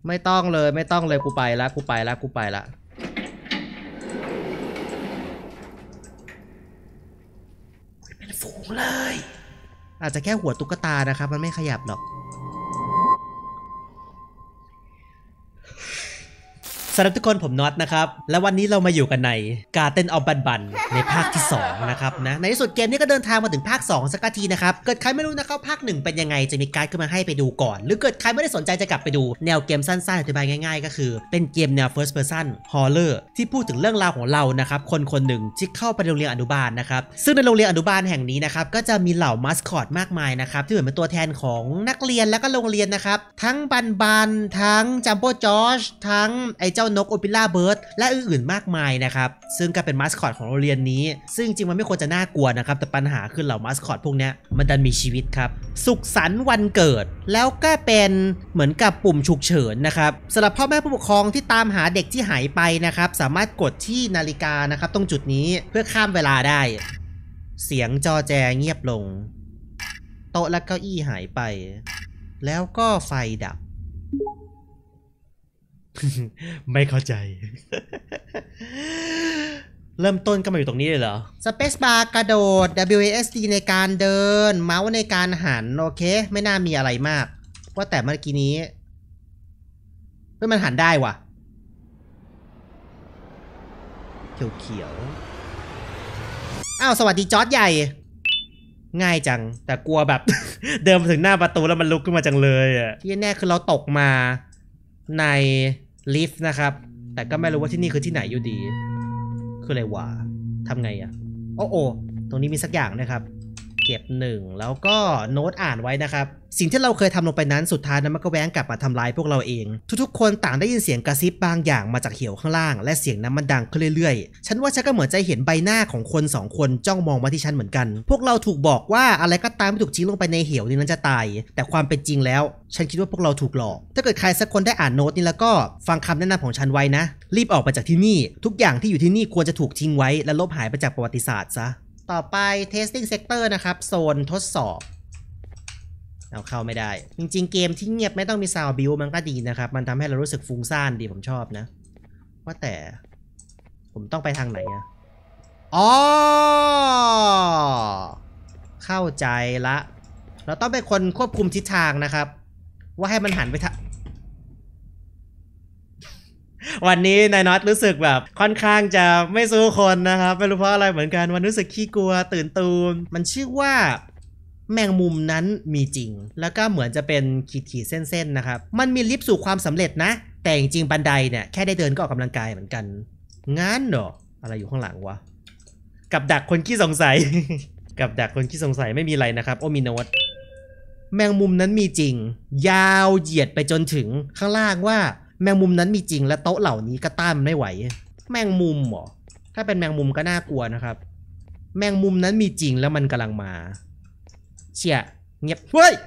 ไม่ต้องเลยไม่ต้องเลยกูไปละกูไปละกูไปละเป็นฝูงเลยอาจจะแค่หัวตุ๊กตานะครับมันไม่ขยับหรอกสำหรับทุกคนผมน็อตนะครับและวันนี้เรามาอยู่กันในGarden of Banbanในภาคที่2นะครับนะในที่สุดเกมนี้ก็เดินทางมาถึงภาค2สักทีนะครับเกิดใครไม่รู้นะครับภาค1เป็นยังไงจะมีการ์ดขึ้นมาให้ไปดูก่อนหรือเกิดใครไม่ได้สนใจจะกลับไปดูแนวเกมสั้นๆอธิบายง่ายๆก็คือเป็นเกมแนว first person horror ที่พูดถึงเรื่องราวของเรานะครับคนหนึ่งที่เข้าไปโรงเรียนอนุบาลนะครับซึ่งในโรงเรียนอนุบาลแห่งนี้นะครับก็จะมีเหล่ามัสคอตมากมายนะครับที่เหมือนเป็นตัวแทนของนักเรียนและก็โรงเรียนนะครับทั้งบันทั้งจัมโบ้จอร์จทั้งไอ้เจ้านกโอปิล่าเบิร์ดและอื่นๆมากมายนะครับซึ่งก็เป็นมัสคอตของโรงเรียนนี้ซึ่งจริงมันไม่ควรจะน่ากลัวนะครับแต่ปัญหาคือเหล่ามัสคอตพวกนี้มันดันมีชีวิตครับสุขสันต์วันเกิดแล้วก็เป็นเหมือนกับปุ่มฉุกเฉินนะครับสำหรับพ่อแม่ผู้ปกครองที่ตามหาเด็กที่หายไปนะครับสามารถกดที่นาฬิกานะครับตรงจุดนี้เพื่อข้ามเวลาได้เสียงจอแจเงียบลงโต๊ะและเก้าอี้หายไปแล้วก็ไฟดับไม่เข้าใจ เริ่มต้นก็มาอยู่ตรงนี้เลยเหรอ Space Bar กระโดด WASD ในการเดินเมาส์ในการหันโอเคไม่น่ามีอะไรมากว่าแต่เมื่อกี้นี้มันหันได้ว่ะเขียวอ้าวสวัสดีจอร์จใหญ่ง่ายจังแต่กลัวแบบ เดินมาถึงหน้าประตูแล้วมันลุกขึ้นมาจังเลยอ่ะที่แน่คือเราตกมาในลิฟต์นะครับแต่ก็ไม่รู้ว่าที่นี่คือที่ไหนอยู่ดีคืออะไรวะทำไงอะโอ้ตรงนี้มีสักอย่างนะครับเก็บ1แล้วก็โน้ตอ่านไว้นะครับสิ่งที่เราเคยทำลงไปนั้นสุดท้ายนั้นมันก็แว้งกลับมาทำลายพวกเราเองทุกๆคนต่างได้ยินเสียงกระซิบบางอย่างมาจากเหวข้างล่างและเสียงนั้นมันดังขึ้นเรื่อยๆฉันว่าฉันก็เหมือนจะเห็นใบหน้าของคน2คนจ้องมองมาที่ฉันเหมือนกันพวกเราถูกบอกว่าอะไรก็ตามที่ถูกทิ้งลงไปในเหวนี้นั้นจะตายแต่ความเป็นจริงแล้วฉันคิดว่าพวกเราถูกหลอกถ้าเกิดใครสักคนได้อ่านโน้ตนี้แล้วก็ฟังคำแนะนำของฉันไว้นะรีบออกไปจากที่นี่ทุกอย่างที่อยู่ที่นี่ควรจะถูกทิ้งไว้และลบหายไปจากประวัติศาสตร์ซะต่อไป testing sector นะครับโซนทดสอบเอาเข้าไม่ได้จริงๆเกมที่เงียบไม่ต้องมีซาวด์บิวมันก็ดีนะครับมันทำให้เรารู้สึกฟุ้งซ่านดีผมชอบนะว่าแต่ผมต้องไปทางไหนอะอ๋อเข้าใจละเราต้องเป็นคนควบคุมทิศทางนะครับว่าให้มันหันไปทางวันนี้นายน็อตรู้สึกแบบค่อนข้างจะไม่สู้คนนะครับไม่รู้เพราะอะไรเหมือนกันวันรู้สึกขี้กลัวตื่นตูมมันชื่อว่าแมงมุมนั้นมีจริงแล้วก็เหมือนจะเป็นขีดเส้นๆนะครับมันมีลิฟต์สู่ความสำเร็จนะแต่จริงๆบันไดเนี่ยแค่ได้เดินก็ออกกำลังกายเหมือนกันงั้นเหรออะไรอยู่ข้างหลังวะกับดักคนขี้สงสัย กับดักคนขี้สงสัยไม่มีอะไรนะครับโอมีโนตแมงมุมนั้นมีจริงยาวเหยียดไปจนถึงข้างล่างว่าแมงมุมนั้นมีจริงและโต๊ะเหล่านี้ก็ต้านไม่ไหวแมงมุมเหรอถ้าเป็นแมงมุมก็น่ากลัวนะครับแมงมุมนั้นมีจริงแล้วมันกำลังมาเชี่ยเงียบเฮ้ย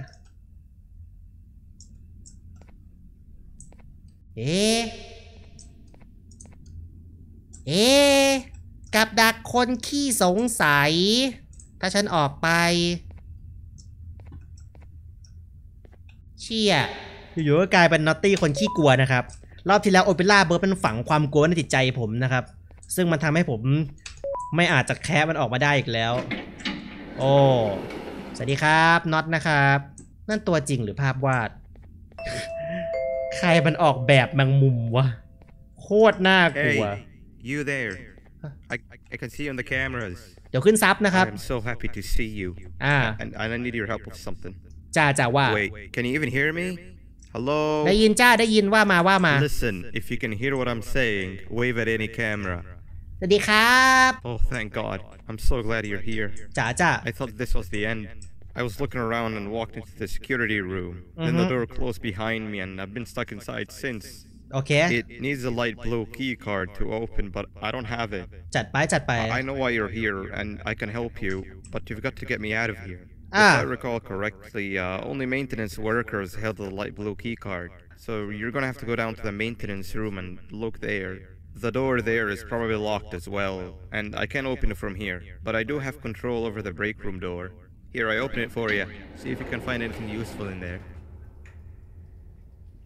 กับดักคนขี้สงสัยถ้าฉันออกไปเชี่ยอยู่ๆก็กลายเป็นนอตตี้คนขี้กลัวนะครับรอบที่แล้วโอเปร่าเบิร์ดมันฝังความกลัวในจิตใจผมนะครับซึ่งมันทำให้ผมไม่อาจจะแคะมันออกมาได้อีกแล้วโอ้สวัสดีครับน็อตนะครับนั่นตัวจริงหรือภาพวาด ใครมันออกแบบแมงมุมวะโคตรน่ากลัว Hey, you there? I can see you on the cameras. เดี๋ยวขึ้นซับนะครับ I'm so happy to see you. And I need your help with something. จ้าว่า Wait, can you even hear me? Hello? ได้ยินจ้าได้ยินว่ามา Listen, if you can hear what I'm saying, wave at any camera. สวัสดีครับ Oh, thank God. I'm so glad you're here. จ้า I thought this was the end. I was looking around and walked into the security room. Then the door closed behind me and I've been stuck inside since. โอเค It needs a light blue key card to open, but I don't have it. จัดไป I know why you're here and I can help you, but you've got to get me out of here. If I recall correctly, only maintenance workers held the light blue key card. So you're gonna have to go down to the maintenance room and look there. The door there is probably locked as well, and I can't open it from here, but I do have control over the break room door. Here, I open it for you. See if you can find anything useful in there.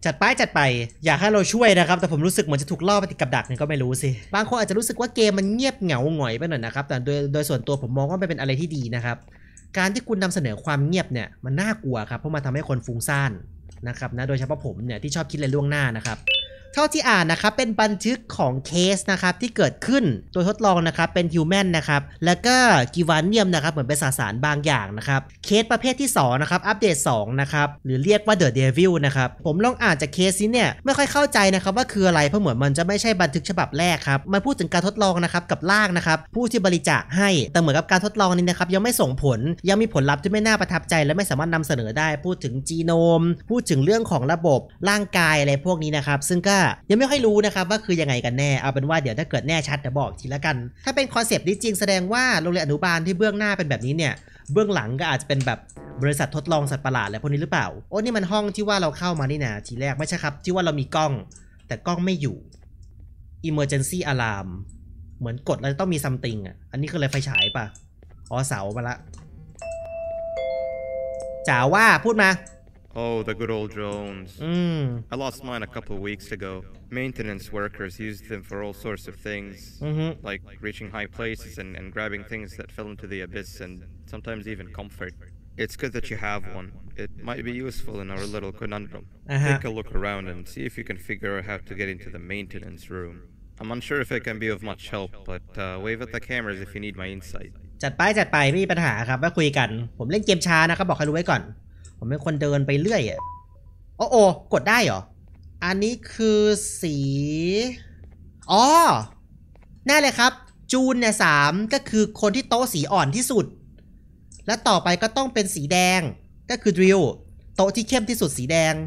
จัดไปอยากให้เราช่วยนะครับแต่ผมรู้สึกเหมือนจะถูกล่อไปติดกับดักเนี่ยก็ไม่รู้สิบางคนอาจจะรู้สึกว่าเกมมันเงียบเหงาหงอยไปหน่อยนะครับแต่โดยส่วนตัวผมมองว่ามันเป็นอะไรที่ดีนะครับการที่คุณนำเสนอความเงียบเนี่ยมันน่ากลัวครับเพราะมันทำให้คนฟุ้งซ่านนะครับนะโดยเฉพาะผมเนี่ยที่ชอบคิดอะไรล่วงหน้านะครับเท่าที่อ่านนะครับเป็นบันทึกของเคสนะครับที่เกิดขึ้นตัวทดลองนะครับเป็นฮิวแมนนะครับแล้วก็กิวานเนียมนะครับเหมือนเป็นสสารบางอย่างนะครับเคสประเภทที่2นะครับอัปเดต2นะครับหรือเรียกว่าเดอะเดวิลนะครับผมลองอ่านจากเคสนี้เนี่ยไม่ค่อยเข้าใจนะครับว่าคืออะไรเพราะเหมือนมันจะไม่ใช่บันทึกฉบับแรกครับมันพูดถึงการทดลองนะครับกับร่างนะครับผู้ที่บริจาคให้แต่เหมือนกับการทดลองนี้นะครับยังไม่ส่งผลยังมีผลลัพธ์ที่ไม่น่าประทับใจและไม่สามารถนำเสนอได้พูดถึงจีโนมพูดถึงเรื่องของระบบร่างกายอะไรพวกนี้นะครับซึ่งก็ยังไม่ค่อยรู้นะครับว่าคือยังไงกันแน่เอาเป็นว่าเดี๋ยวถ้าเกิดแน่ชัดเดี๋ยวบอกทีละกันถ้าเป็นคอนเซปต์นี้จริงแสดงว่าโรงเรียนอนุบาลที่เบื้องหน้าเป็นแบบนี้เนี่ยเบื้องหลังก็อาจจะเป็นแบบบริษัททดลองสัตว์ประหลาดอะไรพวกนี้หรือเปล่าโอ้นี่มันห้องที่ว่าเราเข้ามานี่นะทีแรกไม่ใช่ครับที่ว่าเรามีกล้องแต่กล้องไม่อยู่ Emergency Alarm เหมือนกดแล้วต้องมี something อ่ะอันนี้คืออะไรไฟฉายป่ะอ๋อเสามาละจ๋าว่าพูดมา Oh, the good old drones. I lost mine a couple of weeks ago. Maintenance workers used them for all sorts of things, like reaching high places and grabbing things that fell into the abyss and sometimes even comfort. It's good that you have one. It might be useful in our little conundrum. Take a look around and see if you can figure out how to get into the maintenance room. I'm unsure if it can be of much help, but wave at the cameras if you need my insight. จัดไปไม่มีปัญหาครับว่าคุยกันผมเล่นเกมช้านะครับบอกให้รู้ไว้ก่อนผมเป็นคนเดินไปเรื่อยอ่ะโอ้กดได้เหรออันนี้คือสีอ๋อแน่เลยครับจูนเนี่ย3ก็คือคนที่โต๊ะสีอ่อนที่สุดและต่อไปก็ต้องเป็นสีแดงก็คือดริลโต๊ะที่เข้มที่สุดสีแดง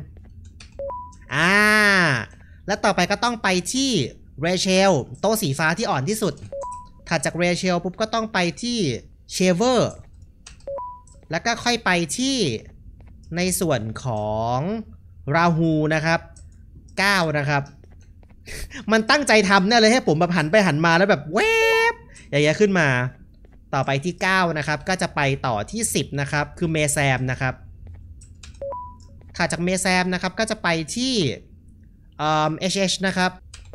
และต่อไปก็ต้องไปที่เรเชลโต๊ะสีฟ้าที่อ่อนที่สุดถัดจากเรเชลปุ๊บก็ต้องไปที่เชเวอร์แล้วก็ค่อยไปที่ในส่วนของราหูนะครับ9นะครับมันตั้งใจทำแน่เลยให้ผมแบบหันไปหันมาแล้วแบบเวฟอย่างเงี้ยขึ้นมาต่อไปที่9นะครับก็จะไปต่อที่10นะครับคือเมแซมนะครับถัดจากเมแซมนะครับก็จะไปที่HH นะครับ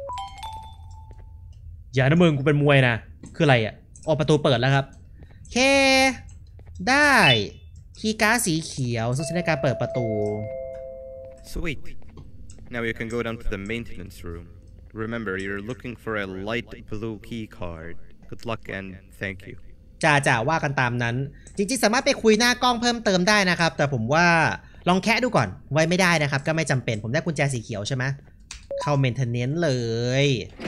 อย่านะมึงกูเป็นมวยนะคืออะไรอ่ะออกประตูเปิดแล้วครับเคได้คีย์การ์ดสีเขียวซึ่งใช้ในการเปิดประตู Sweet. Now you can go down to the maintenance room. Remember, you're looking for a light blue key card. Good luck and thank you. จ่าว่ากันตามนั้นจริงๆสามารถไปคุยหน้ากล้องเพิ่มเติมได้นะครับแต่ผมว่าลองแคะดูก่อนไว้ไม่ได้นะครับก็ไม่จำเป็นผมได้กุญแจสีเขียวใช่ไหมเข้า maintenance เลย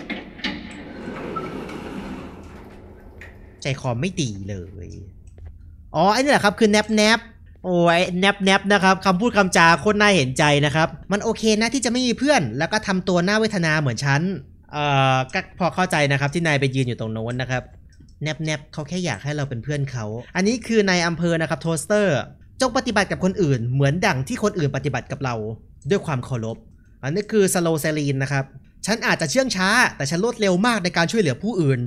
ใจคอไม่ดีเลยอ๋อไอ้นี่แหละครับคือแนบโอ้ยแนบนะครับคำพูดคำจาโคตรน่าเห็นใจนะครับมันโอเคนะที่จะไม่มีเพื่อนแล้วก็ทำตัวน่าเวทนาเหมือนฉันก็พอเข้าใจนะครับที่นายไปยืนอยู่ตรงโน้นนะครับแนบเขาแค่อยากให้เราเป็นเพื่อนเขาอันนี้คือนายอำเภอนะครับโทสเตอร์จงปฏิบัติกับคนอื่นเหมือนดั่งที่คนอื่นปฏิบัติกับเราด้วยความเคารพอันนี้คือสโลเซลีนนะครับฉันอาจจะเชื่องช้าแต่ฉันรวดเร็วมากในการช่วยเหลือผู้อื่น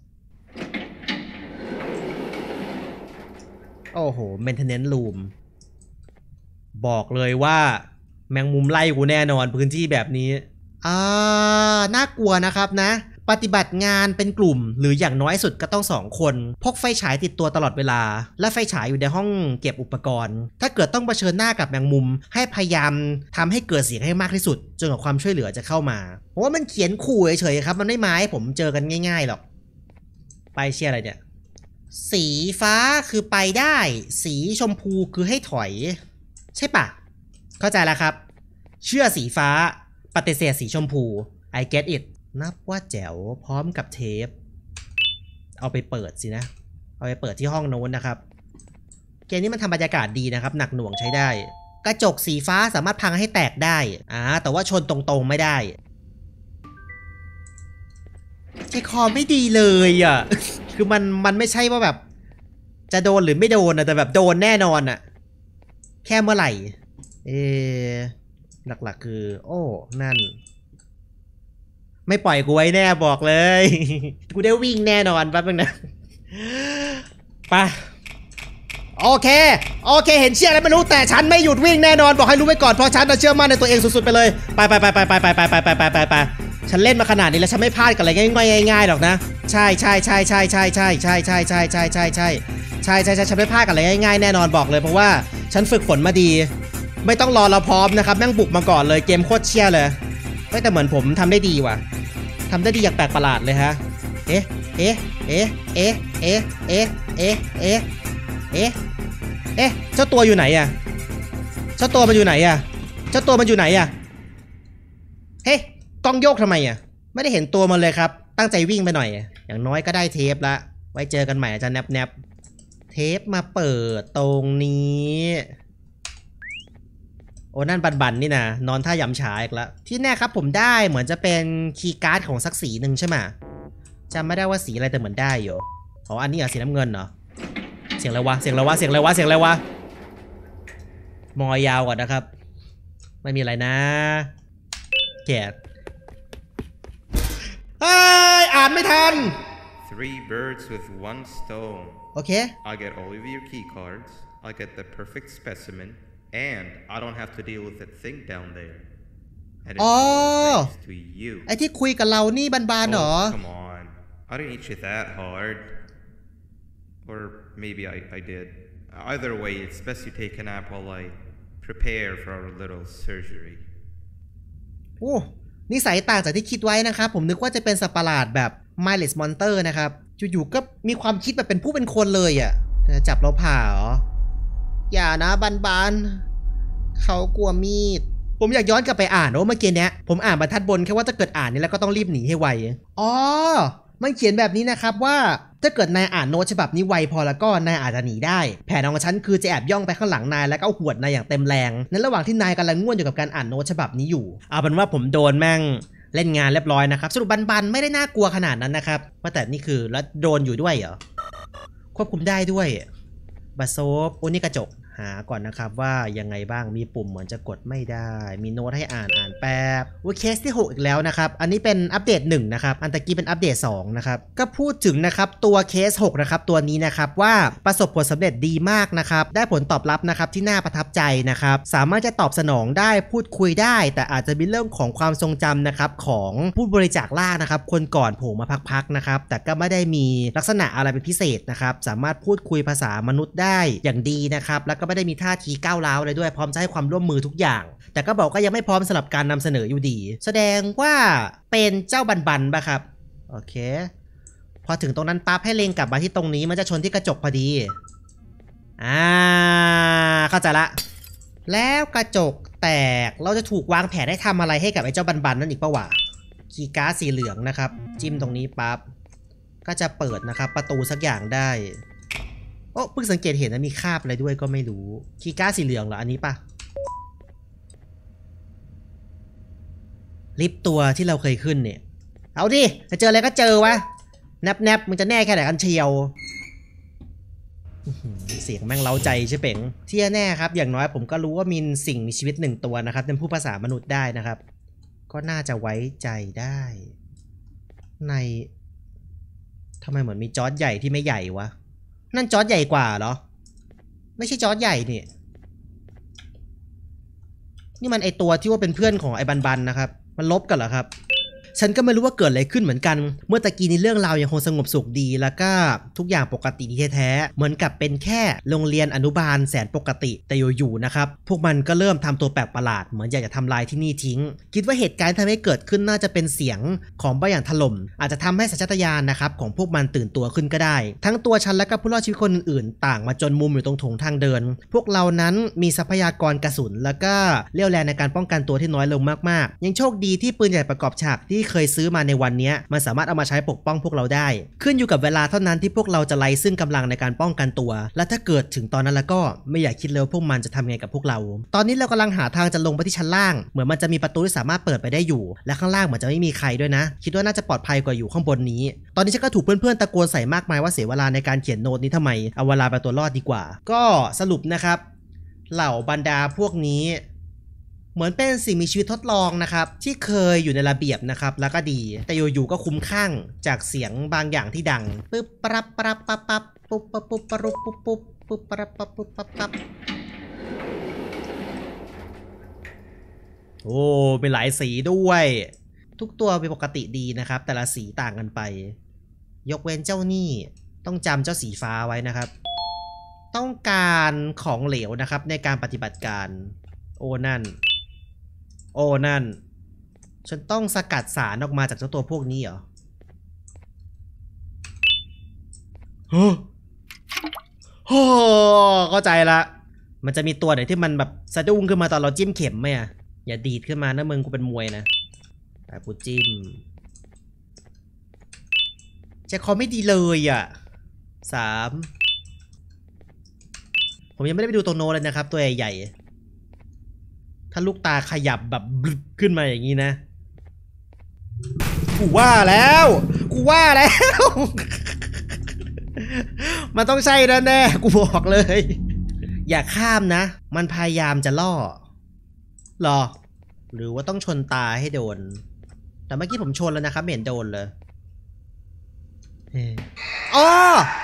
โอ้โห maintenance room บอกเลยว่าแมงมุมไล่กูแน่นอนพื้นที่แบบนี้น่ากลัวนะครับนะปฏิบัติงานเป็นกลุ่มหรืออย่างน้อยสุดก็ต้อง2คนพกไฟฉายติดตัวตลอดเวลาและไฟฉายอยู่ในห้องเก็บอุปกรณ์ถ้าเกิดต้องเผชิญหน้ากับแมงมุมให้พยายามทำให้เกิดเสียงให้มากที่สุดจนกว่าความช่วยเหลือจะเข้ามาเพราะว่ามันเขียนขู่เฉยๆครับมันไม่มาให้ผมเจอกันง่ายๆหรอกไปเชี่ยอะไรเนี่ยสีฟ้าคือไปได้สีชมพูคือให้ถอยใช่ปะเข้าใจแล้วครับเชื่อสีฟ้าปฏิเสธสีชมพู I get it นับว่าแจ๋วพร้อมกับเทปเอาไปเปิดสินะเอาไปเปิดที่ห้องโน้นนะครับเกมนี้มันทำบรรยากาศดีนะครับหนักหน่วงใช้ได้กระจกสีฟ้าสามารถพังให้แตกได้แต่ว่าชนตรงๆไม่ได้ใจคอไม่ดีเลยอ่ะ คือมันไม่ใช่ว่าแบบจะโดนหรือไม่โดนนะแต่แบบโดนแน่นอนอ่ะแค่เมื่อไหร่หลักๆคือโอ้นั่นไม่ปล่อยกูไว้แน่บอกเลย กูได้วิ่งแน่นอนแป๊บนึงนะไปโอเคเห็นเชือกแล้วไม่รู้แต่ฉันไม่หยุดวิ่งแน่นอนบอกให้รู้ไว้ก่อนเพราะฉันเชื่อมั่นในตัวเองสุดๆไปเลยไปฉันเล่นมาขนาดนี้แล้วฉันไม่พลาดกับอะไรง่ายหรอกนะใช่ฉันไม่พลาดกับอะไรง่ายๆแน่นอนบอกเลยเพราะว่าฉันฝึกฝนมาดีไม่ต้องรอเราพร้อมนะครับแม่งบุกมาก่อนเลยเกมโคตรเชี่ยเลยแต่เหมือนผมทำได้ดีว่ะทำได้ดีอย่างแปลกประหลาดเลยฮะเอ๊ะเจ้าตัวอยู่ไหนอะเจ้าตัวมันอยู่ไหนอะเฮ้กล้องโยกทำไมอะไม่ได้เห็นตัวมันเลยครับตั้งใจวิ่งไปหน่อยอย่างน้อยก็ได้เทปละไว้เจอกันใหม่อาจารย์แนบเทปมาเปิดตรงนี้โอ้นั่นบันนี่นะนอนท่ายำฉาอีกแล้วที่แน่ครับผมได้เหมือนจะเป็นคีย์การ์ดของสักสีหนึ่งใช่ไหมจำไม่ได้ว่าสีอะไรแต่เหมือนได้อยู่อ๋ออันนี้เหรอสีน้ำเงินเหรอเสียงอะไรวะมอยาวก่อนนะครับไม่มีอะไรนะแกะอ่านไม่ทัน Three birds with one stone โอเค I get all of your key cards I get the perfect specimen and I don't have to deal with that thing down there and it's all thanks to you ไอที่คุยกับเรานี่บานๆเหรอ Come on I didn't hit you that hard or maybe I did either way it's best you take a nap while I prepare for our little surgery โอ้นิสัยต่างจากที่คิดไว้นะครับผมนึกว่าจะเป็นสัตว์ประหลาดแบบ Mindless Monster นะครับอยู่ๆก็มีความคิดแบบเป็นผู้เป็นคนเลยอ่ะจะจับเราผ่าเหรออย่านะบันเขากลัวมีดผมอยากย้อนกลับไปอ่านว่าเมื่อกี้เนี้ยผมอ่านบรรทัดบนแค่ว่าถ้าเกิดอ่านนี้แล้วก็ต้องรีบหนีให้ไวอ๋อมันเขียนแบบนี้นะครับว่าถ้าเกิดนายอ่านโน้ตฉบับนี้ไวพอแล้วก็นายอาจจะหนีได้แผนของฉันคือจะแอบย่องไปข้างหลังนายแล้วก็เอาหวดนายอย่างเต็มแรงในระหว่างที่นายกำลังง่วนอยู่กับการอ่านโน้ตฉบับนี้อยู่เอาเป็นว่าผมโดนแม่งเล่นงานเรียบร้อยนะครับสรุปบันไม่ได้น่ากลัวขนาดนั้นนะครับว่าแต่นี่คือแล้วโดนอยู่ด้วยเหรอควบคุมได้ด้วยบาโซฟโอ้นี่กระจกหาก่อนนะครับว่ายังไงบ้างมีปุ่มเหมือนจะกดไม่ได้มีโน้ตให้อ่านแป๊บว่าเคสที่6อีกแล้วนะครับอันนี้เป็นอัปเดต1นะครับอันตะกี้เป็นอัปเดต2นะครับก็พูดถึงนะครับตัวเคส6นะครับตัวนี้นะครับว่าประสบผลสำเร็จดีมากนะครับได้ผลตอบรับนะครับที่น่าประทับใจนะครับสามารถจะตอบสนองได้พูดคุยได้แต่อาจจะมีเรื่องของความทรงจำนะครับของผู้บริจาคล่านะครับคนก่อนโผล่มาพักๆนะครับแต่ก็ไม่ได้มีลักษณะอะไรเป็นพิเศษนะครับสามารถพูดคุยภาษามนุษย์ได้อย่างดีนะครับแล้วก็ไม่ได้มีท่าทีก้าวร้าวเลยด้วยพร้อมจะให้ความร่วมมือทุกอย่างแต่ก็บอกก็ยังไม่พร้อมสำหรับการนำเสนออยู่ดีแสดงว่าเป็นเจ้าบันป่ะครับโอเคพอถึงตรงนั้นปั๊บให้เล็งกลับมาที่ตรงนี้มันจะชนที่กระจกพอดีเข้าใจละแล้วกระจกแตกเราจะถูกวางแผนให้ทำอะไรให้กับไอ้เจ้าบันนั่นอีกปะวะคีย์การ์ดสีเหลืองนะครับจิ้มตรงนี้ปั๊บก็จะเปิดนะครับประตูสักอย่างได้โอ้เพิ่งสังเกตเห็นนะมีคราบอะไรด้วยก็ไม่รู้คีย์การ์ดสีเหลืองเหรออันนี้ปะลิฟต์ตัวที่เราเคยขึ้นเนี่ยเอาดิจะเจออะไรก็เจอวะแนบมึงจะแน่แค่ไหนกันเชียวเสียงแม่งเล้าใจใช่เป๋งที่แน่ครับอย่างน้อยผมก็รู้ว่ามีสิ่งมีชีวิต1ตัวนะครับเป็นผู้ภาษามนุษย์ได้นะครับก็น่าจะไว้ใจได้ในทำไมเหมือนมีจอร์จใหญ่ที่ไม่ใหญ่วะนั่นจอร์จใหญ่กว่าเหรอไม่ใช่จอร์จใหญ่นี่มันไอตัวที่ว่าเป็นเพื่อนของไอ้บันนะครับมันลบกันเหรอครับฉันก็ไม่รู้ว่าเกิดอะไรขึ้นเหมือนกันเมื่อตะกี้นี้เรื่องราวยังคงสงบสุขดีแล้วก็ทุกอย่างปกติดีแท้ๆเหมือนกับเป็นแค่โรงเรียนอนุบาลแสนปกติแต่อยู่ๆนะครับพวกมันก็เริ่มทำตัวแปลกประหลาดเหมือนอยากจะทำลายที่นี่ทิ้งคิดว่าเหตุการณ์ที่ทำให้เกิดขึ้นน่าจะเป็นเสียงของบางอย่างถล่มอาจจะทำให้สัญชาตญาณนะครับของพวกมันตื่นตัวขึ้นก็ได้ทั้งตัวฉันและก็ผู้รอดชีวิตคนอื่นๆต่างมาจนมุมอยู่ตรงโถงทางเดินพวกเรานั้นมีทรัพยากรกระสุนแล้วก็เรี่ยวแรงในการป้องกันตัวที่น้อยลงมากๆยังโชคดีที่ปืนใหญ่ประกอบฉากที่เคยซื้อมาในวันนี้มันสามารถเอามาใช้ปกป้องพวกเราได้ขึ้นอยู่กับเวลาเท่านั้นที่พวกเราจะไล่ซึ่งกำลังในการป้องกันตัวและถ้าเกิดถึงตอนนั้นแล้วก็ไม่อยากคิดเลยว่าพวกมันจะทำไงกับพวกเราตอนนี้เรากำลังหาทางจะลงไปที่ชั้นล่างเหมือนมันจะมีประตูที่สามารถเปิดไปได้อยู่และข้างล่างเหมือนจะไม่มีใครด้วยนะคิดว่าน่าจะปลอดภัยกว่าอยู่ข้างบนนี้ตอนนี้ฉันก็ถูกเพื่อนๆตะโกนใส่มากมายว่าเสียเวลาในการเขียนโน้ตนี้ทำไมเอาเวลาไปตัวรอดดีกว่าก็สรุปนะครับเหล่าบรรดาพวกนี้เหมือนเป็นสิ่งมีชีวิตทดลองนะครับที่เคยอยู่ในระเบียบนะครับแล้วก็ดีแต่อยู่ๆก็คุ้มข้างจากเสียงบางอย่างที่ดังปึ๊บปั๊บปั๊บปั๊บปั๊บปุ๊บปุ๊บปุ๊บปุ๊บปุ๊บปุ๊บปั๊บปั๊บปุ๊บปั๊บปั๊บโอ้เป็นหลายสีด้วยทุกตัวเป็นปกติดีนะครับแต่ละสีต่างกันไปยกเว้นเจ้านี่ต้องจำเจ้าสีฟ้าไว้นะครับต้องการของเหลวนะครับในการปฏิบัติการโอ้นั่นโอ้นั่นฉันต้องสกัดสารออกมาจากเจ้าตัวพวกนี้เหรอโอ้เข้าใจละมันจะมีตัวไหนที่มันแบบสะดุ้งขึ้นมาตอนเราจิ้มเข็มไหมอ่ะอย่าดีดขึ้นมานะมึงกูเป็นมวยนะแต่กูจิ้มใจคอไม่ดีเลยอ่ะ3ผมยังไม่ได้ไปดูตัวโนเลยนะครับตัวใหญ่ๆถ้าลูกตาขยับแบบบึ้บขึ้นมาอย่างนี้นะกูว่าแล้วมันต้องใช่แน่ๆกูบอกเลยอย่าข้ามนะมันพยายามจะล่อหรอหรือว่าต้องชนตาให้โดนแต่เมื่อกี้ผมชนแล้วนะครับไม่เห็นโดนเลยอ๋อ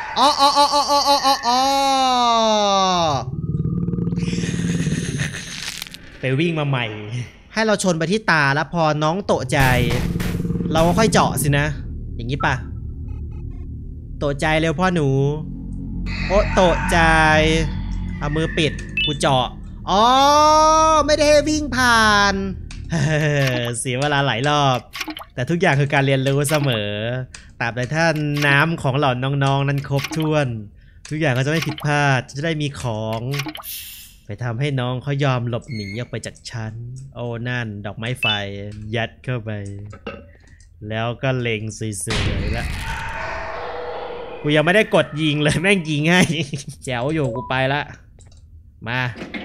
ไปวิ่งมาใหม่ให้เราชนไปที่ตาแล้วพอน้องโตใจเราก็ค่อยเจาะสินะอย่างนี้ป่ะโตใจเร็วพ่อหนูโอ้โตใจเอามือปิดกูเจาะอ๋อไม่ได้ให้วิ่งผ่านเสียเวลาหลายรอบแต่ทุกอย่างคือการเรียนรู้เสมอตราบใดถ้าน้ำของเหล่าน้องๆนั้นครบถ้วนทุกอย่างก็จะไม่ผิดพลาดจะได้มีของไปทำให้น้องเขายอมหลบหนีออกไปจากชั้นโอ้นั่นดอกไม้ไฟยัดเข้าไปแล้วก็เล็งสวยๆแล้วกูยังไม่ได้กดยิงเลยแม่งยิงให้แจ๋วอยู่กูไปละมา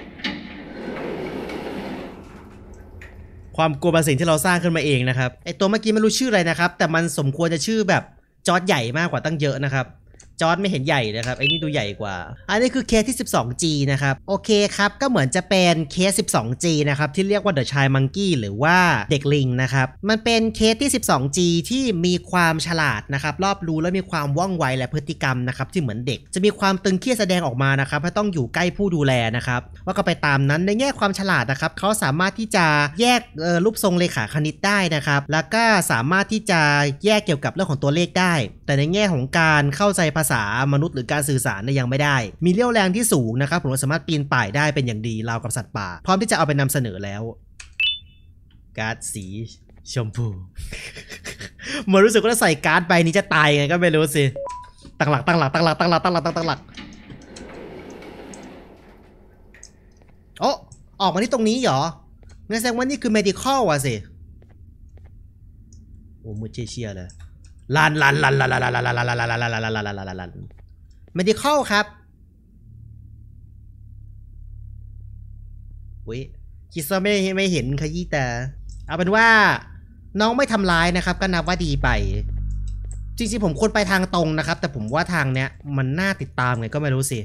ความกลัวเป็นสิ่งที่เราสร้างขึ้นมาเองนะครับไอตัวเมื่อกี้ไม่รู้ชื่ออะไรนะครับแต่มันสมควรจะชื่อแบบจอร์จใหญ่มากกว่าตั้งเยอะนะครับจอร์จไม่เห็นใหญ่นะครับไอ้นี่ดูใหญ่กว่าอันนี้คือเคสที่ 12G นะครับโอเคครับก็เหมือนจะเป็นเคส 12G นะครับที่เรียกว่า The Child Monkey หรือว่าเด็กลิงนะครับมันเป็นเคสที่ 12G ที่มีความฉลาดนะครับรอบรู้และมีความว่องไวและพฤติกรรมนะครับที่เหมือนเด็กจะมีความตึงเครียดแสดงออกมานะครับให้ต้องอยู่ใกล้ผู้ดูแลนะครับว่าก็ไปตามนั้นในแง่ความฉลาดนะครับเขาสามารถที่จะแยกรูปทรงเลขาคณิตได้นะครับแล้วก็สามารถที่จะแยกเกี่ยวกับเรื่องของตัวเลขได้แต่ในแง่ของการเข้าใจภาษามนุษย์หรือการสื่อสารเนี่ยยังไม่ได้มีเรี่ยวแรงที่สูงนะครับผมสามารถปีนป่ายได้เป็นอย่างดีราวกับสัตว์ป่าพร้อมที่จะเอาไปนำเสนอแล้วการ์ดสีชมพูเหมือนรู้สึกว่าใส่การ์ดใบนี้จะตายไงก็ไม่รู้สิตั้งหลักโอ้ออกมาที่ตรงนี้เหรองั้นแสดงว่านี่คือ medical อ่ะสิโอ้มือเชี่ยเลยลัน medical ครับอุ้ยคิดว่าไม่เห็นขยี้แต่เอาเป็นว่าน้องไม่ทำร้ายนะครับก็นับว่าดีไปจริงๆผมควรไปทางตรงนะครับแต่ผมว่าทางเนี้ยมันน่าติดตามไงก็ไม่รู้สิ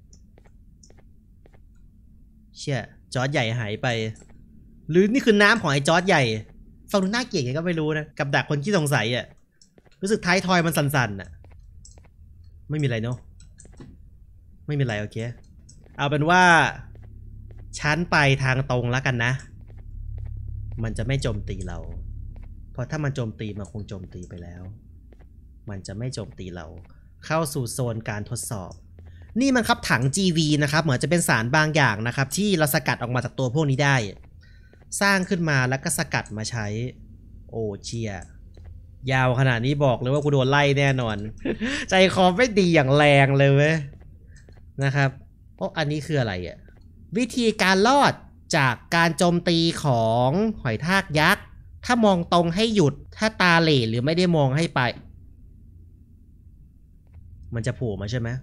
เชี่ยจอร์จใหญ่หายไปหรือนี่คือน้ำของไอ้จอร์จใหญ่ฟังดูน่าเกลียดไงก็ไม่รู้นะกับดักคนที่สงสัยอ่ะรู้สึกท้ายทอยมันสั่นๆอ่ะไม่มีอะไรเนาะไม่มีอะไรโอเคเอาเป็นว่าฉันไปทางตรงแล้วกันนะมันจะไม่โจมตีเราเพราะถ้ามันโจมตีมันคงโจมตีไปแล้วมันจะไม่โจมตีเราเข้าสู่โซนการทดสอบนี่มันครับถัง GV นะครับเหมือนจะเป็นสารบางอย่างนะครับที่เราสกัดออกมาจากตัวพวกนี้ได้สร้างขึ้นมาแล้วก็สกัดมาใช้โอ้เชียยาวขนาดนี้บอกเลยว่ากูโดนไล่แน่นอน ใจคอไม่ดีอย่างแรงเลยเว้ยนะครับโอ้อันนี้คืออะไรอ่ะวิธีการรอดจากการโจมตีของหอยทากยักษ์ถ้ามองตรงให้หยุดถ้าตาเหล่หรือไม่ได้มองให้ไปมันจะโผล่มาใช่ไหม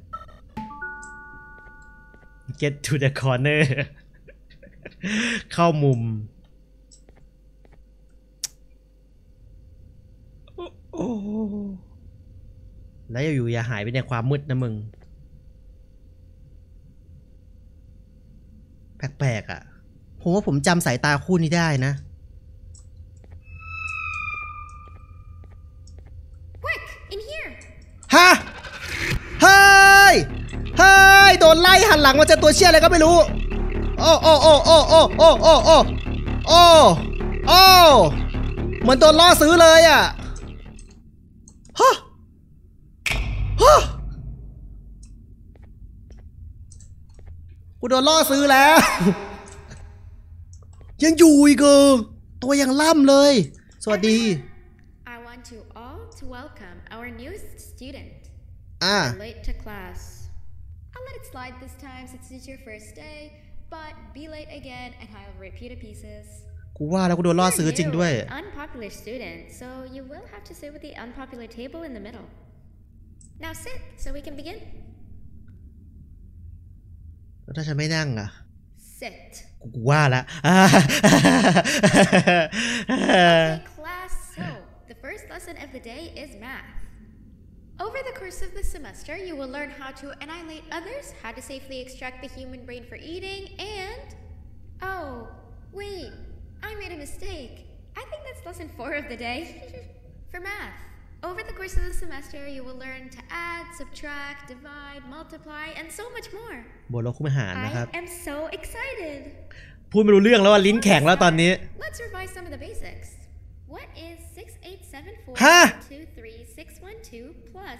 Get to the corner เข้ามุมโอ้แล้วอยู่อย่าหายไปในความมืดนะมึงแปลกๆอ่ะผมว่าผมจำสายตาคู่นี้ได้นะฮะเฮ้ยโดนไล่หันหลังมาเจอตัวเชี่ยอะไรก็ไม่รู้โอ้โอ้โอ้โอ้โอ้โอ้โอ้โอ้โอ้โอ้เหมือนโดนล่อซื้อเลยอ่ะฮะฮะกูโดนล่อซื้อแล้วยังอยู่อีกเหรอตัวยังล่ำเลยสวัสดี I want you all to welcome our newest student. Late to class. I'll let it slide this time since it's your first day, but be late again and I'll rip you to pieces. กูว่าแล้วกูโดนล่อซื้อจริงด้วย Unpopular student, so you will have to sit with the unpopular table in the middle. Now sit so we can begin. แล้วถ้าฉันไม่นั่งอ่ะ Sit. กูว่าแล้ว Okay, class. So the first lesson of the day is math. Over the course of the semester, you will learn how to annihilate others, how to safely extract the human brain for eating, and... Oh, wait, I made a mistake. I think that's lesson 4 of the day. For math, over the course of the semester, you will learn to add, subtract, divide, multiply, and so much more. บทลบคูณหารนะครับ I am so excited. พูดไม่รู้เรื่องแล้วลิ้นแข็งแล้วตอนนี้ Let's revise some of the basics. What is 6874 Huh? 23612 plus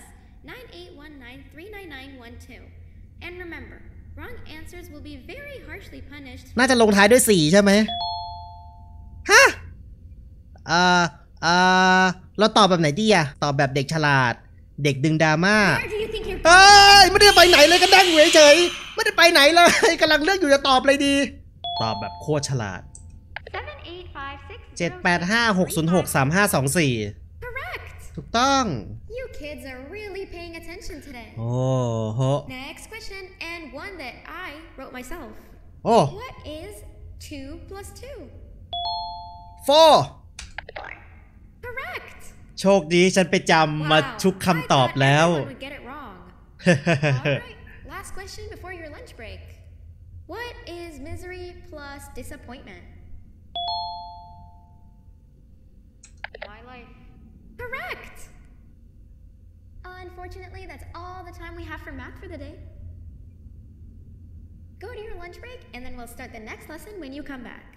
9819399912? And remember, wrong answers will be very harshly punished. น่าจะลงท้ายด้วย4ใช่ไหมฮะเราตอบแบบไหนดีอะตอบแบบเด็กฉลาดเด็กดึงดราม่า Where do you think you're เอ้ยไม่ได้ไปไหนเลยก็นั่งอยู่เฉยๆไม่ได้ไปไหนเลยกำลังเลือกอยู่จะตอบเลยดีตอบแบบโคตรฉลาด 785-606-3524 correct? ถูกต้อง You kids are really paying attention today. โอ้โห Next question, and one that I wrote myself. โอ้ What is 2 plus 2? 4 Correct. โชคดีฉันไปจำมาชุกคำตอบแล้ว Everyone would get it wrong. Alright, last question before your lunch break. What is misery plus disappointment? My life. Correct! Unfortunately, that's all the time we have for math for the day. Go to your lunch break, and then we'll start the next lesson when you come back.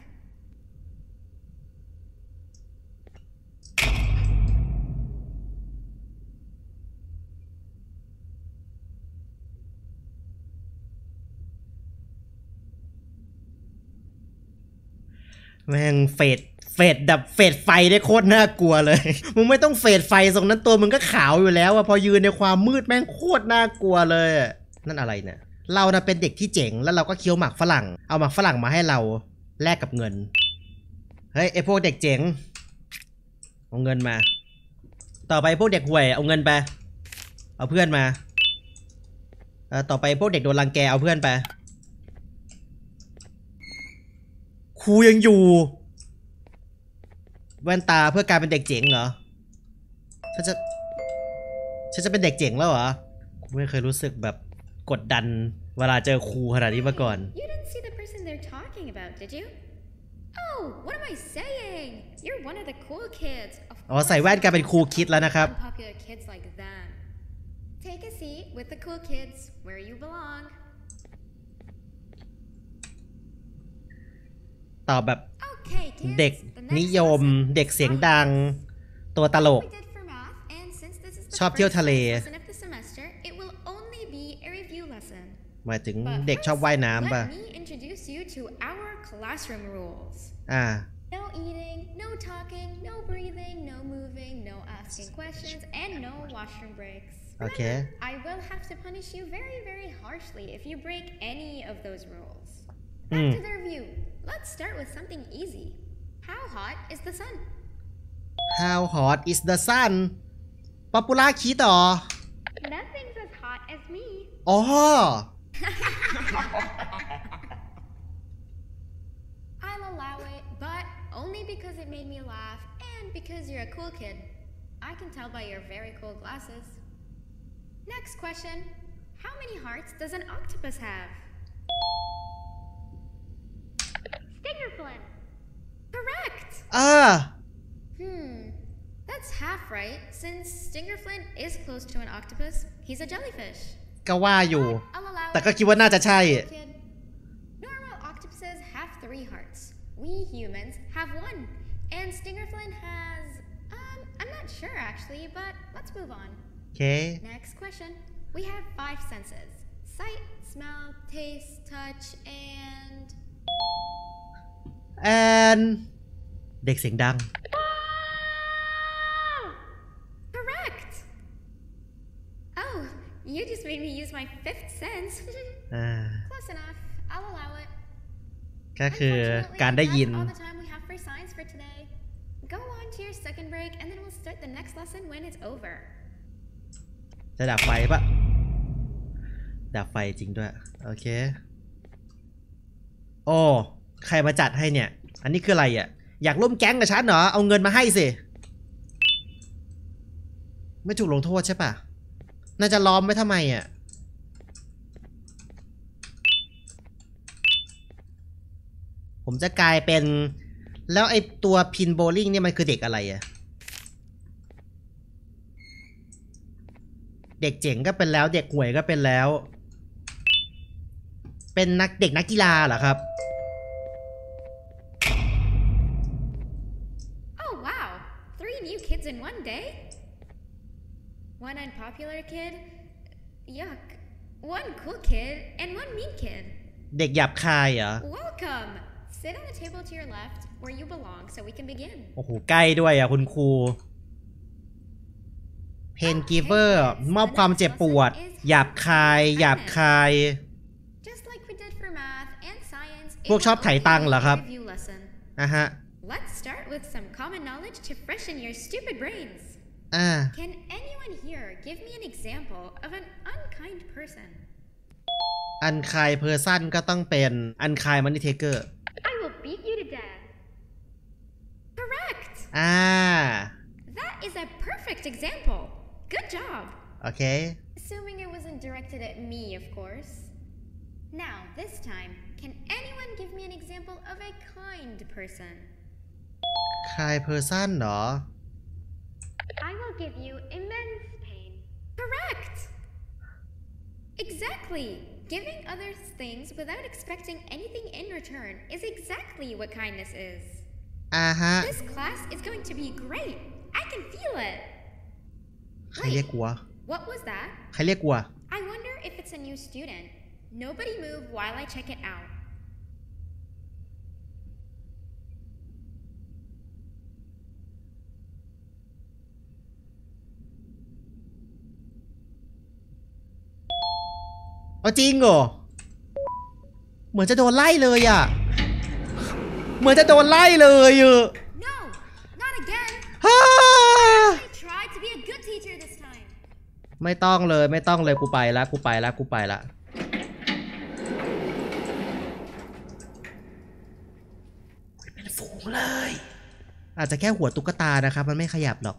แม่งเฟดดับเฟดไฟได้โคตรน่ากลัวเลย มึงไม่ต้องเฟดไฟตรงนั้นตัวมึงก็ขาวอยู่แล้วอะพอยืนในความมืดแม่งโคตรน่ากลัวเลยนั่นอะไรเนี่ยเรานะเป็นเด็กที่เจ๋งแล้วเราก็เคี้ยวหมากฝรั่งเอาหมากฝรั่งมาให้เราแลกกับเงินเฮ้ยไอพวกเด็กเจ๋งเอาเงินมาต่อไปพวกเด็กห่วยเอาเงินไปเอาเพื่อนมาต่อไปพวกเด็กโดนรังแกเอาเพื่อนไปครูยังอยู่แว่นตาเพื่อการเป็นเด็กเจ๋งเหรอฉันจะเป็นเด็กเจ๋งแล้วเหรอกูไม่เคยรู้สึกแบบกดดันเวลาเจอครูขนาดนี้มาก่อน You didn't see the person they're talking about, did you? Oh, what am I saying? You're one of the cool kids. อ๋อใส่แว่นกลายเป็นครูคิดแล้วนะครับ Unpopular kids like them. Take a seat with the cool kids where you belong. ตอบแบบ Okay, kids. เด็ก The นิ next ยม lesson เด็ก is เสียงดัง science. ตัวตลก We did for math, and since this is the ชอบเที่ยว first ทะเล lesson of the semester, it will only be a review lesson. หมายถึง But เด็กชอบว่ายน้ำป่ะ let me introduce you to our classroom rules. อ่า No eating, no talking, no breathing, no moving, no asking questions, and no washroom breaks. Okay. Remember, I will have to punish you very, very harshly if you break any of those rules. Back to the review. Let's start with something easy. How hot is the sun? How hot is the sun ป๊อปปูล่าคิดต่อ Nothing's as hot as me. อ๋อ I'll allow it, but only because it made me laugh and because you're a cool kid. I can tell by your very cool glasses. Next question. How many hearts does an octopus have? Stingerflint. Correct. That's half right, since Stingerflint is close to an octopus. He's a jellyfish. ก็ว่าอยู่ I'll allow แต่ก็คิดว่าน่าจะใช่ kid. Normal octopuses have 3 hearts. We humans have 1. And Stingerflynn has... I'm not sure actually, but let's move on. โอเค Next question. We have 5 senses. Sight, smell, taste, touch, and... แอนเด็กเสียงดัง Correct! Oh, you just made me use my 5th sense. อ่า Close enough. I'll allow it. ก็คือ Unfortunately, การได้ยิน that's all the time we have for science for today. Go on to your second break, and then we'll start the next lesson when it's over. จะดับไฟปะดับไฟจริงด้วย โอเค โอ้ใครมาจัดให้เนี่ย อันนี้คืออะไรอ่ะ อยากร่วมแก๊งกับฉันเหรอ เอาเงินมาให้สิ ไม่ถูกลงโทษใช่ปะน่าจะล้อมไว้ทำไมอ่ะ ผมจะกลายเป็น แล้วไอตัวพินโบลิ่งเนี่ยมันคือเด็กอะไรอ่ะ เด็กเจ๋งก็เป็นแล้ว เด็กห่วยก็เป็นแล้ว เป็นเด็กนักกีฬาเหรอครับ Oh wow! 3 new kids in one day? 1 unpopular kid? Yuck. 1 cool kid and 1 mean kid. เด็กหยาบคายเหรอ Welcome! Sit on the table to your left where you belong so we can begin. โอ้โห ใกล้ด้วยอ่ะคุณครู เพนกิเวอร์มอบความเจ็บปวด หยาบคาย หยาบคาย Just like we did for math and science, พวกชอบไถตังค์เหรอครับ review lesson. อ่ะฮะ Let's start with some common knowledge to freshen your stupid brains. อ่า Can anyone here give me an example of an unkind person? อันคายเพอร์ซันก็ต้องเป็นอันคายมันนี่เทเกอร์ I will beat you to death. Correct! อ่า That is a perfect example. Good job. โอเค Assuming it wasn't directed at me, of course. Now, this time, can anyone give me an example of a kind person? คายเพอร์ซันเหรอ I will give you immense pain. Correct! Exactly! Giving others things without expecting anything in return is exactly what kindness is. อ่าฮะ This class is going to be great. I can feel it. ใครเรียกกูวะ What was that? ใครเรียกกูวะ I wonder if it's a new student. Nobody move while I check it out. เอาจริงเหรอ เหมือนจะโดนไล่เลยอ่ะ เหมือนจะโดนไล่เลยอ่ะ No, not again. ฮ่า I tried to be a good teacher this time. ไม่ต้องเลยไม่ต้องเลยกูไปละกูไปละกูไปละเป็นฝูงเลย อาจจะแค่หัวตุ๊กตานะครับมันไม่ขยับหรอก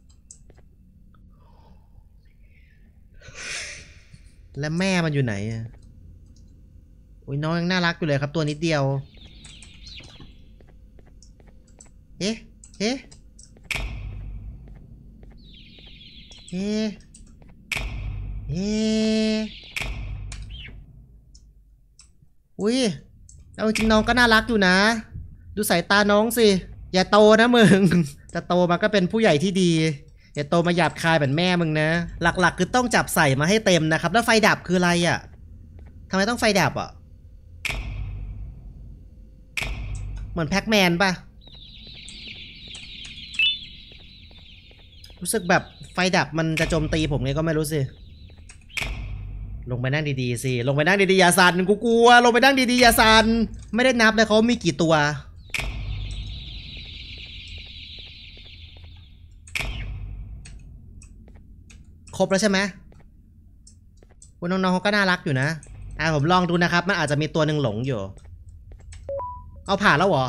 และแม่มันอยู่ไหนอ่ะโอ้ยน้องยังน่ารักอยู่เลยครับตัวนิดเดียวเอ๊ะเอ๊ะเอ๊ะเอ๊ะอุ้ยเอาจริงน้องก็น่ารักอยู่นะดูสายตาน้องสิอย่าโตนะมึงจะโตมาก็เป็นผู้ใหญ่ที่ดีอย่าโตมาหยาบคายเหมือนแม่มึงนะหลักๆคือต้องจับใส่มาให้เต็มนะครับแล้วไฟดับคืออะไรอ่ะทำไมต้องไฟดับอ่ะเหมือนแพ็กแมนป่ะรู้สึกแบบไฟดับมันจะโจมตีผมไงก็ไม่รู้สิลงไปนั่งดีๆสิลงไปนั่งดีๆอย่าสั่นกูกลัวลงไปนั่งดีๆอย่าสั่นไม่ได้นับเลยเขามีกี่ตัวครบแล้วใช่ไหมคุณน้องๆเขาก็น่ารักอยู่นะผมลองดูนะครับมันอาจจะมีตัวหนึ่งหลงอยู่เอาผ่านแล้วเหรอ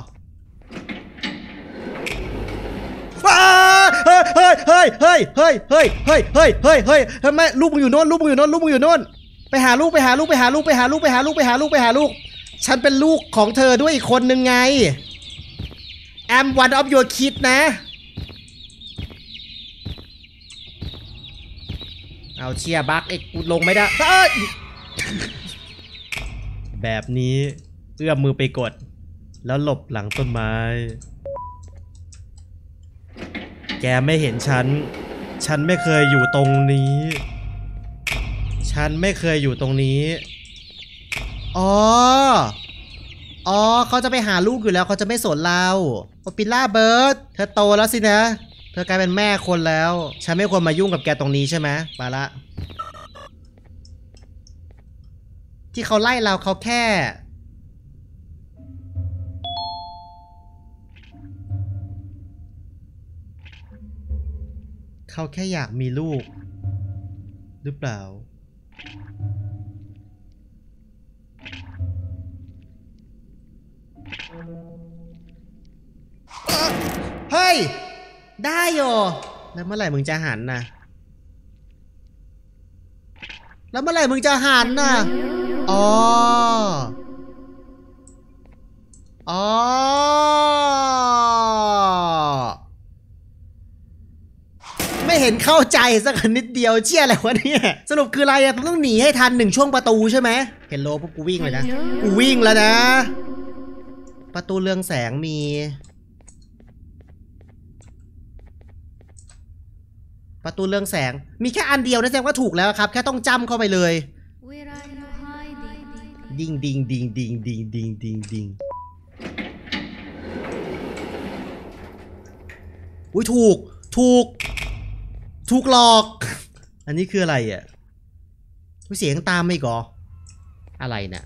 เฮ้ยเฮ้ยเฮ้ยเฮ้ยเฮ้ยเฮ้ยเฮ้ยเฮ้ยเฮ้ยเฮ้ยทำไมลูกมึงอยู่โน่นลูกมึงอยู่โน่นลูกมึงอยู่โน่นไปหาลูกไปหาลูกไปหาลูกไปหาลูกไปหาลูกไปหาลูกไปหาลูกฉันเป็นลูกของเธอด้วยอีกคนนึงไง I'm one of your kid นะเอาเชียร์บักกูลงไม่ได้เอ้ยแบบนี้เอื้อมมือไปกดแล้วหลบหลังต้นไม้แกไม่เห็นฉันไม่เคยอยู่ตรงนี้ฉันไม่เคยอยู่ตรงนี้อ๋อเขาจะไปหาลูกอยู่แล้วเขาจะไม่สนเราโอปิล่าเบิร์ดเธอโตแล้วสินะเธอกลายเป็นแม่คนแล้วฉันไม่ควรมายุ่งกับแกตรงนี้ใช่ไหมมาละที่เขาไล่เราเขาแค่อยากมีลูกหรือเปล่าเฮ้ยได้โยแล้วเมื่อไหร่มึงจะหันนะอ๋อไม่เห็นเข้าใจสักนิดเดียวเชี่ยอะไรวะเนี่ยสรุปคืออะไรอะต้องหนีให้ทัน1 ช่วงประตูใช่ไหมเห็นโลพวกกูวิ่งเลยนะกูวิ่งแล้วนะประตูเรืองแสงมีประตูเรืองแสงมีแค่อันเดียวนะแสดงว่าถูกแล้วครับแค่ต้องจำเข้าไปเลยดิงอุ้ยถูกหลอกอันนี้คืออะไรอ่ะเสียงตามไม่ก่ออะไรเนี่ย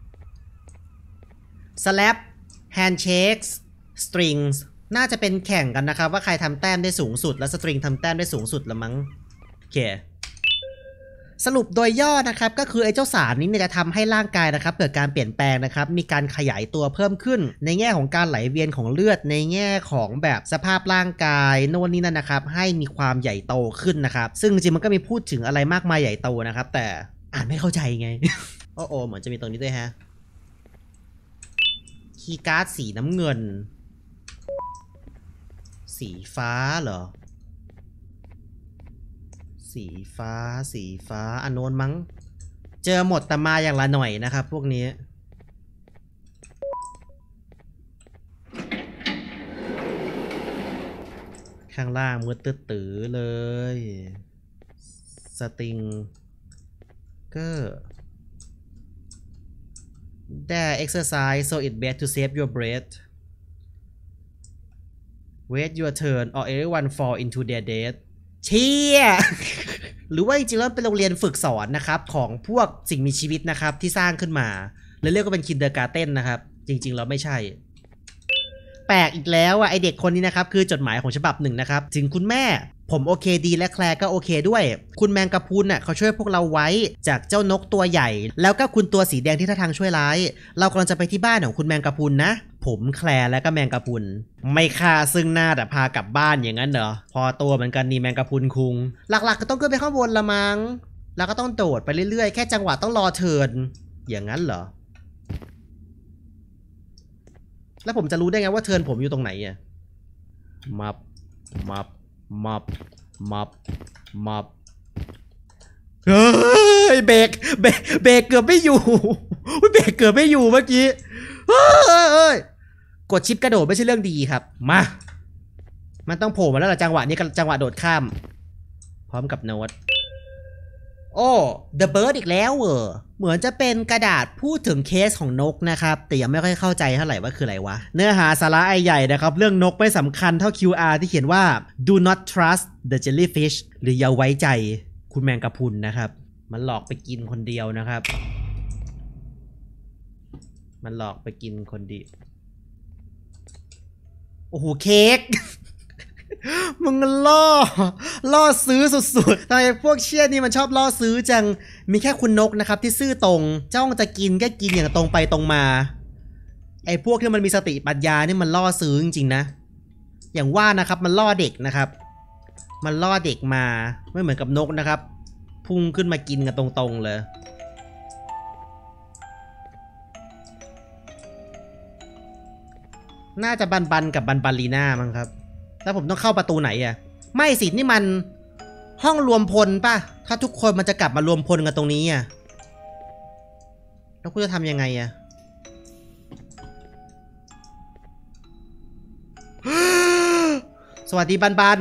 slap handshakes strings น่าจะเป็นแข่งกันนะครับว่าใครทำแต้มได้สูงสุดและสตริงทำแต้มได้สูงสุดละมั้งโอเคสรุปโดยย่อนะครับก็คือไอ้เจ้าสารนี้เนี่ยจะทำให้ร่างกายนะครับเกิดการเปลี่ยนแปลงนะครับมีการขยายตัวเพิ่มขึ้นในแง่ของการไหลเวียนของเลือดในแง่ของแบบสภาพร่างกายโน่นนี่นั่นนะครับให้มีความใหญ่โตขึ้นนะครับซึ่งจริงมันก็มีพูดถึงอะไรมากมายใหญ่โตนะครับแต่อ่านไม่เข้าใจไง โอ้เหมือนจะมีตรงนี้ด้วยฮะคีย์การ์ดสีน้ำเงินสีฟ้าเหรอสีฟ้าอันโน้นมั้งเจอหมดแต่มาอย่างละหน่อยนะครับพวกนี้ข้างล่างมืดตื้อๆเลยสติงเกอร์ There exercise so it best to save your breath wait your turn or everyone fall into their death เชี่ย หรือว่าจริงๆแล้วเป็นโรงเรียนฝึกสอนนะครับของพวกสิ่งมีชีวิตนะครับที่สร้างขึ้นมาเลยเรียกว่าเป็น Kindergarten นะครับจริงๆแล้วไม่ใช่แปลกอีกแล้วอ่ะไอเด็กคนนี้นะครับคือจดหมายของฉบับหนึ่งนะครับถึงคุณแม่ผมโอเคดีและแคลร์ก็โอเคด้วยคุณแมงกะพรุนน่ะเขาช่วยพวกเราไว้จากเจ้านกตัวใหญ่แล้วก็คุณตัวสีแดงที่ท่าทางช่วยร้ายเรากำลังจะไปที่บ้านของคุณแมงกะพรุนนะผมแคลร์และก็แมงกะพรุนไม่ฆ่าซึ่งหน้าแต่พากลับบ้านอย่างนั้นเหรอพอตัวเหมือนกันนี่แมงกะพรุนคุงหลักๆก็ต้องขึ้นไปข้างบนละมั้งแล้วก็ต้องโดดไปเรื่อยๆแค่จังหวะต้องรอเทิร์นอย่างนั้นเหรอแล้วผมจะรู้ได้ไงว่าเทิร์นผมอยู่ตรงไหนอ่ะมับเฮ้ยเบรกเกือบไม่อยู่เบรกเกือบไม่อยู่เมื่อกี้เฮ้ยกดชิปกระโดดไม่ใช่เรื่องดีครับมามันต้องโผล่มาแล้วล่ะจังหวะนี้จังหวะโดดข้ามพร้อมกับโน้ตโอ้ The Bird อีกแล้วเหมือนจะเป็นกระดาษพูดถึงเคสของนกนะครับแต่ยังไม่ค่อยเข้าใจเท่าไหร่ว่าคืออะไรวะเนื้อหาสาระใหญ่นะครับเรื่องนกไม่สำคัญเท่า QR ที่เขียนว่า Do not trust the jellyfish หรืออย่าไว้ใจคุณแมงกะพรุนนะครับมันหลอกไปกินคนเดียวนะครับมันหลอกไปกินคนเดียวโอ้โหเค้ก มึงล่อซื้อสุดๆทำไมพวกเชี่ยนี่มันชอบล่อซื้อจังมีแค่คุณนกนะครับที่ซื่อตรงจ้องจะกินก็กินอย่างตรงไปตรงมาไอ้พวกที่มันมีสติปัญญานี่มันล่อซื้อจริงๆนะอย่างว่านะครับมันล่อเด็กนะครับมันล่อเด็กมาไม่เหมือนกับนกนะครับพุ่งขึ้นมากินกันตรงๆเลยน่าจะบันกับบันบาลีน่ามั้งครับแล้วผมต้องเข้าประตูไหนอ่ะไม่สินี่มันห้องรวมพลป่ะถ้าทุกคนมันจะกลับมารวมพลกันตรงนี้อ่ะแล้วกูจะทำยังไงอ่ะ สวัสดีบันบัน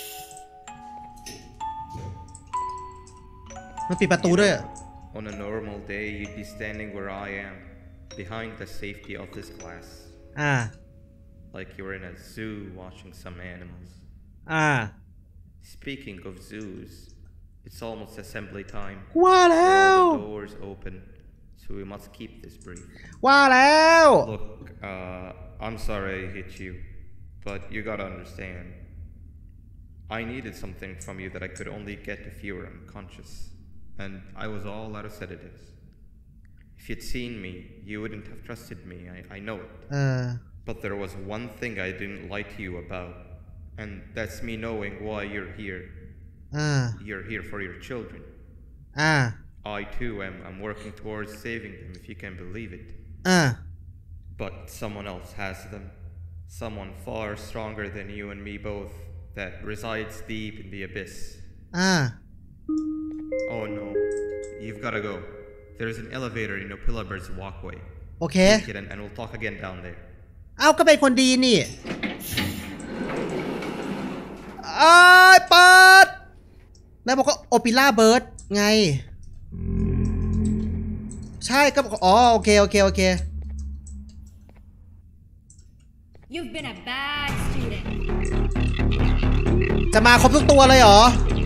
มันปิดประตูด้วย On a normal day, you'd be standing where I am, behind the safety of this glass. Like you're in a zoo watching some animals. Speaking of zoos, it's almost assembly time. ว่าแล้ว All the doors open, so we must keep this brief. ว่าแล้ว Look, I'm sorry I hit you, but you gotta understand. I needed something from you that I could only get if you were unconscious. And I was all out of sedatives. If you'd seen me, you wouldn't have trusted me, I know it. But there was one thing I didn't lie to you about, and that's me knowing why you're here. You're here for your children. I too am working towards saving them, if you can believe it. But someone else has them. Someone far stronger than you and me both, that resides deep in the abyss. Oh no, you've gotta go. There's an elevator in Opillabird's walkway. Okay. Take it and we'll talk again down there. เอาก็เป็นคนดีนี่เปิดแล้วบอกว่าโอปิล่าเบิร์ดไงใช่ก็อ๋อโอเค You've been a bad student. จะมาครบทุกตัวเลยเหรอ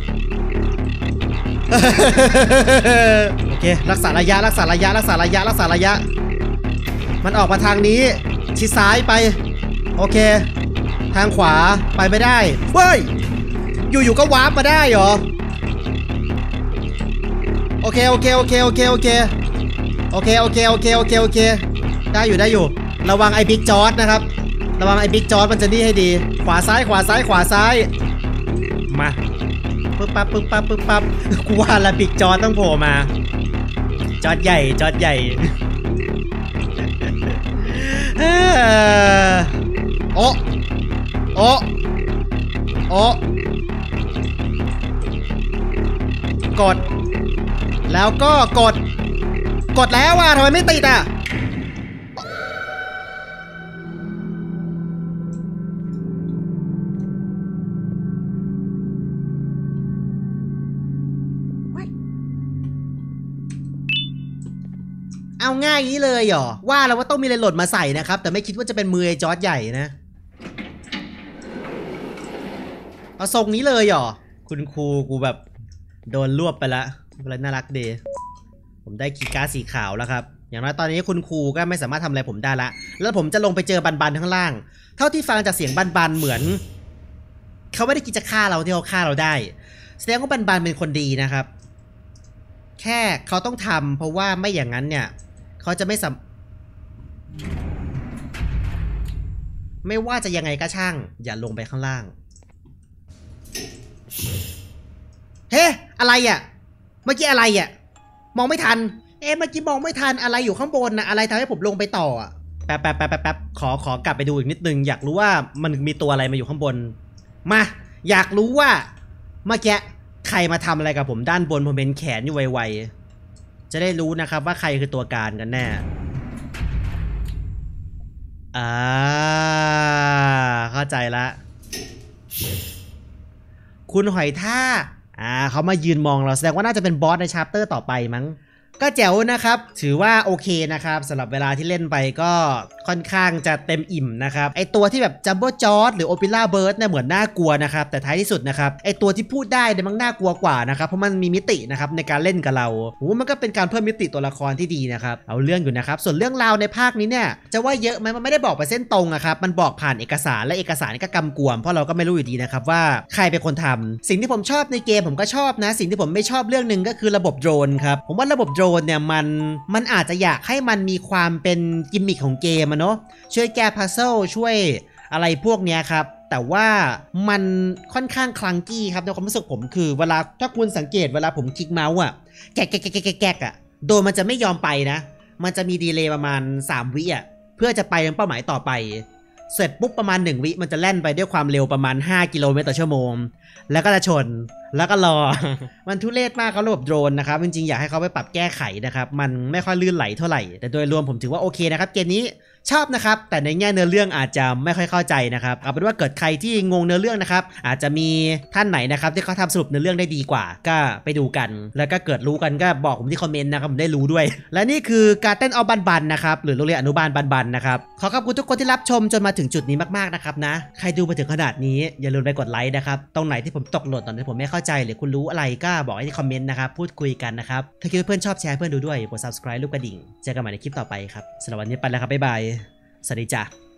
โอเครักษาระยะมันออกมาทางนี้ชิดซ้ายไปโอเคทางขวาไปไม่ได้เฮ้ยอยู่ก็วาร์ปมาได้เหรอโอเคได้อยู่ระวังไอ้บิ๊กจอร์จนะครับระวังไอ้บิ๊กจอร์จมันจะนี่ให้ดีขวาซ้ายมาปึ๊บปั๊บกูว่าละบิ๊กจอร์จต้องโผล่มาจอร์จใหญ่โอ้กดแล้วก็กดแล้วอ่ะทำไมไม่ติดอ่ะเอาง่ายอย่างนี้เลยเหรอว่าแล้วว่าต้องมีอะไรหล่นมาใส่นะครับแต่ไม่คิดว่าจะเป็นมือไอ้จอร์จใหญ่นะเอาทรงนี้เลยเหรอคุณครูกูแบบโดนรวบไปละอะไรน่ารักดีผมได้คีย์การ์ดสีขาวแล้วครับอย่างน้อยตอนนี้คุณครูก็ไม่สามารถทำอะไรผมได้ละแล้วผมจะลงไปเจอบันข้างล่างเท่าที่ฟังจากเสียงบันเหมือนเขาไม่ได้คิดจะฆ่าเราที่เขาฆ่าเราได้แสดงว่าบันเป็นคนดีนะครับแค่เขาต้องทำเพราะว่าไม่อย่างนั้นเนี่ยเขาจะไม่ว่าจะยังไงก็ช่างอย่าลงไปข้างล่างเฮ้อะไรอ่ะเมื่อกี้อะไรอ่ะมองไม่ทันเมื่อกี้มองไม่ทันอะไรอยู่ข้างบนนะอะไรทำให้ผมลงไปต่ออ่ะแป๊บขอกลับไปดูอีกนิดนึงอยากรู้ว่ามันมีตัวอะไรมาอยู่ข้างบนมาอยากรู้ว่าเมื่อกี้ใครมาทำอะไรกับผมด้านบนผมเป็นแขนอยู่ไวๆจะได้รู้นะครับว่าใครคือตัวการกันแน่เข้าใจละคุณหอยทากเขามายืนมองเราแสดงว่าน่าจะเป็นบอสในชาปเตอร์ต่อไปมั้งก็แจ๋วนะครับถือว่าโอเคนะครับสำหรับเวลาที่เล่นไปก็ค่อนข้างจะเต็มอิ่มนะครับไอตัวที่แบบจัมโบ้จอร์จหรือโอปิล่าเบิร์ดเนี่ยเหมือนน่ากลัวนะครับแต่ท้ายที่สุดนะครับไอตัวที่พูดได้เนี่ยมันน่ากลัวกว่านะครับเพราะมันมีมิตินะครับในการเล่นกับเรามันก็เป็นการเพิ่มมิติตัวละครที่ดีนะครับเอาเรื่องอยู่นะครับส่วนเรื่องราวในภาคนี้เนี่ยจะว่าเยอะไหมมันไม่ได้บอกไปเส้นตรงอะครับมันบอกผ่านเอกสารและเอกสารก็กำกวมเพราะเราก็ไม่รู้อยู่ดีนะครับว่าใครเป็นคนทำสิ่งที่ผมชอบในเกมผมก็ชอบนะสิ่งที่ผมไม่ชอบเรื่องนึงก็คือระบบโดรนครับผมว่าระบบโดรนเนี่ยมันอาจจะอยากให้มันมีความเป็นกิมมิคของเกมเนาะช่วยแก้พัซเซิลช่วยอะไรพวกเนี้ยครับแต่ว่ามันค่อนข้างคลังกี้ครับในความรู้สึกผมคือเวลาถ้าคุณสังเกตเวลาผมคลิกเมาส์อะแกะอะโดนมันจะไม่ยอมไปนะมันจะมีดีเลย์ประมาณ3 วิอะเพื่อจะไปยังเป้าหมายต่อไปเสร็จปุ๊บประมาณ1 วิมันจะแล่นไปด้วยความเร็วประมาณ5 กิโลเมตรต่อชั่วโมงแล้วก็จะชนแล้วก็รอ มันทุเรศมากเขาระบบโดรนนะครับจริงๆอยากให้เขาไปปรับแก้ไขนะครับมันไม่ค่อยลื่นไหลเท่าไหร่แต่โดยรวมผมถือว่าโอเคนะครับเกมนี้ชอบนะครับแต่ในแง่เนื้อเรื่องอาจจะไม่ค่อยเข้าใจนะครับเอาเป็นว่าเกิดใครที่งงเนื้อเรื่องนะครับอาจจะมีท่านไหนนะครับที่เขาทำสรุปเนื้อเรื่องได้ดีกว่าก็ไปดูกันแล้วก็เกิดรู้กันก็บอกผมที่คอมเมนต์นะครับผมได้รู้ด้วยและนี่คือการเต้นเอาบันๆนะครับหรือโรงเรียนอนุบาลบันๆนะครับขอขอบคุณทุกคนที่รับชมจนมาถึงจุดนี้มากๆนะครับนะใครดูมาถึงขนาดนี้อย่าลืมไปกดไลค์นะครับตรงไหนที่ผมตกหล่นตอนนี้ผมไม่เข้าใจหรือคุณรู้อะไรก็บอกให้ที่คอมเมนต์นะครับพูดคุยกันนะครับถ้าคิดว่าเพื่อนชอบแชร์เพื่อนดูด้วยกด subscribe รูปกระดิ่งเจอกันใหม่ในคลิปต่อไปครับสำหรับวันนี้ไปแล้วครับบ๊ายบายสวัสดีจ้ะ